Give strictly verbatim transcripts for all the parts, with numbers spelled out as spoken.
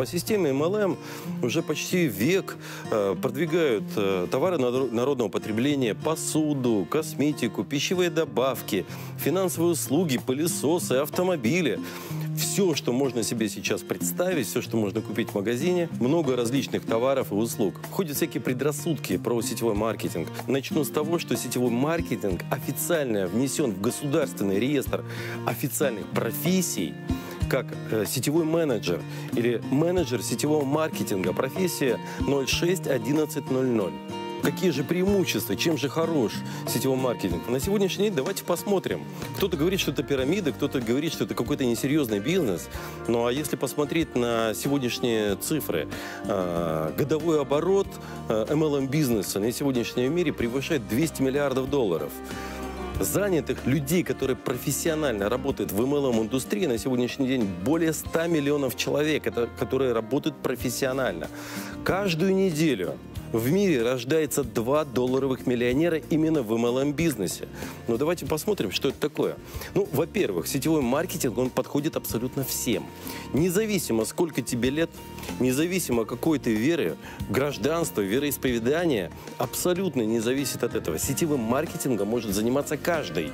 По системе эм эл эм уже почти век э, продвигают э, товары народного потребления, посуду, косметику, пищевые добавки, финансовые услуги, пылесосы, автомобили. Все, что можно себе сейчас представить, все, что можно купить в магазине, много различных товаров и услуг. Ходят всякие предрассудки про сетевой маркетинг. Начну с того, что сетевой маркетинг официально внесен в государственный реестр официальных профессий, как э, сетевой менеджер или менеджер сетевого маркетинга, профессия ноль шесть одиннадцать ноль ноль. Какие же преимущества, чем же хорош сетевой маркетинг? На сегодняшний день давайте посмотрим. Кто-то говорит, что это пирамида, кто-то говорит, что это какой-то несерьезный бизнес. Ну а если посмотреть на сегодняшние цифры, э, годовой оборот э, эм эл эм-бизнеса на сегодняшнем мире превышает двести миллиардов долларов. Занятых людей, которые профессионально работают в эм эл эм-индустрии, на сегодняшний день более ста миллионов человек, это, которые работают профессионально. Каждую неделю в мире рождается два долларовых миллионера именно в эм эл эм-бизнесе. Но давайте посмотрим, что это такое. Ну, во-первых, сетевой маркетинг, он подходит абсолютно всем. Независимо, сколько тебе лет, независимо, какой ты веры, гражданство, вероисповедание, абсолютно не зависит от этого. Сетевым маркетингом может заниматься каждый.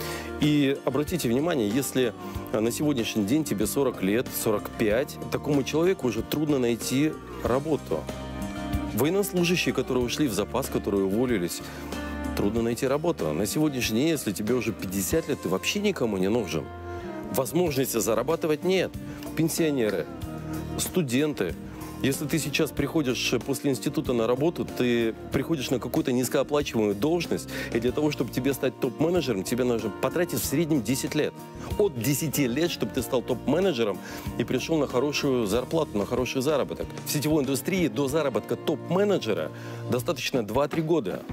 И обратите внимание, если на сегодняшний день тебе сорок лет, сорок пять, такому человеку уже трудно найти работу. Военнослужащие, которые ушли в запас, которые уволились, трудно найти работу. На сегодняшний день, если тебе уже пятьдесят лет, ты вообще никому не нужен. Возможности зарабатывать нет. Пенсионеры, студенты. Если ты сейчас приходишь после института на работу, ты приходишь на какую-то низкооплачиваемую должность, и для того, чтобы тебе стать топ-менеджером, тебе нужно потратить в среднем десять лет. От десяти лет, чтобы ты стал топ-менеджером и пришел на хорошую зарплату, на хороший заработок. В сетевой индустрии до заработка топ-менеджера достаточно два-три года.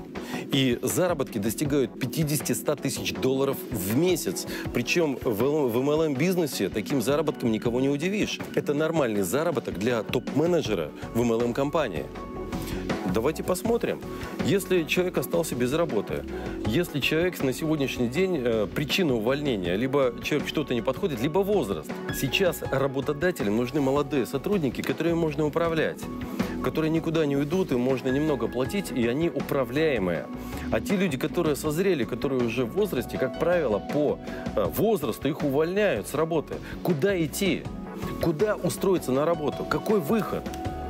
И заработки достигают пятидесяти-ста тысяч долларов в месяц. Причем в эм эл эм-бизнесе таким заработком никого не удивишь. Это нормальный заработок для топ-менеджера в эм эл эм-компании. Давайте посмотрим. Если человек остался без работы, если человек на сегодняшний день э, причина увольнения, либо человек что-то не подходит, либо возраст. Сейчас работодателям нужны молодые сотрудники, которые можно управлять, которые никуда не уйдут, им можно немного платить, и они управляемые. А те люди, которые созрели, которые уже в возрасте, как правило, по э, возрасту их увольняют с работы. Куда идти? Куда устроиться на работу? Какой выход?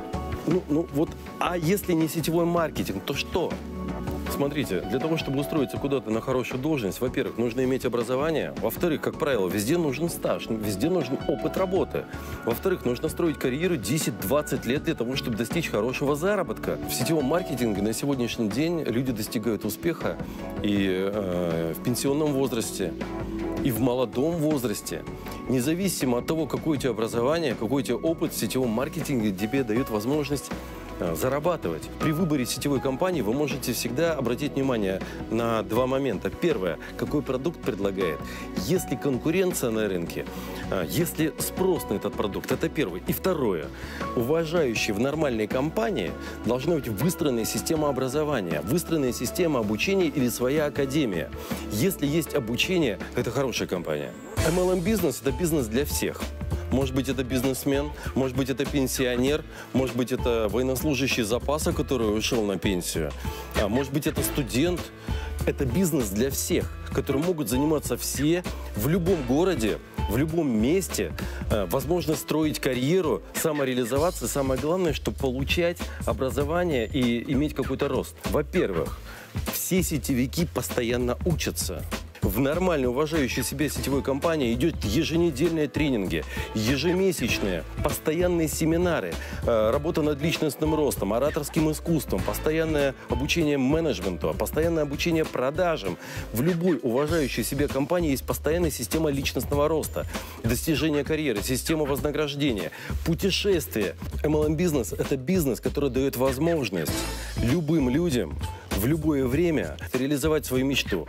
Ну, ну вот, а если не сетевой маркетинг, то что? Смотрите, для того, чтобы устроиться куда-то на хорошую должность, во-первых, нужно иметь образование, во-вторых, как правило, везде нужен стаж, везде нужен опыт работы, во-вторых, нужно строить карьеру десять-двадцать лет для того, чтобы достичь хорошего заработка. В сетевом маркетинге на сегодняшний день люди достигают успеха и э, в пенсионном возрасте, и в молодом возрасте. Независимо от того, какое у тебя образование, какой у тебя опыт, в сетевом маркетинге тебе дают возможность зарабатывать. При выборе сетевой компании вы можете всегда обратить внимание на два момента. Первое, какой продукт предлагает. Есть ли конкуренция на рынке, есть ли спрос на этот продукт, это первое. И второе, уважающие в нормальной компании должна быть выстроенная система образования, выстроенная система обучения или своя академия. Если есть обучение, это хорошая компания. эм эл эм-бизнес – это бизнес для всех. Может быть, это бизнесмен, может быть, это пенсионер, может быть, это военнослужащий запаса, который ушел на пенсию, а может быть, это студент. Это бизнес для всех, которые могут заниматься все в любом городе, в любом месте, возможно строить карьеру, самореализоваться. Самое главное, чтобы получать образование и иметь какой-то рост. Во-первых, все сетевики постоянно учатся. В нормальной, уважающей себя сетевой компании идет еженедельные тренинги, ежемесячные, постоянные семинары, работа над личностным ростом, ораторским искусством, постоянное обучение менеджменту, постоянное обучение продажам. В любой уважающей себя компании есть постоянная система личностного роста, достижения карьеры, система вознаграждения, путешествия. эм эл эм-бизнес – это бизнес, который дает возможность любым людям в любое время реализовать свою мечту,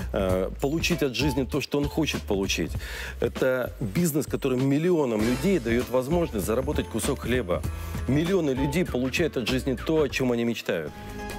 получить от жизни то, что он хочет получить. Это бизнес, который миллионам людей дает возможность заработать кусок хлеба. Миллионы людей получают от жизни то, о чем они мечтают.